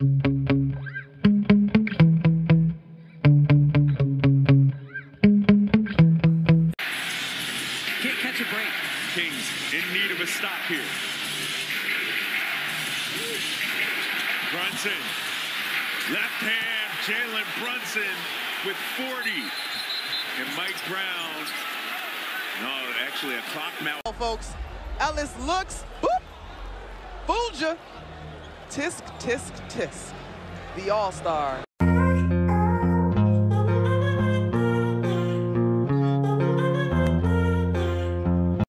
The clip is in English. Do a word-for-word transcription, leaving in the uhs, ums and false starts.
Can't catch a break. Kings in need of a stop here. Brunson, left hand, Jalen Brunson with forty. And Mike Brown, no, actually a clock mouth. Folks, Ellis looks, boop, fooled ya. Tisk, tisk, tisk. The All-Star.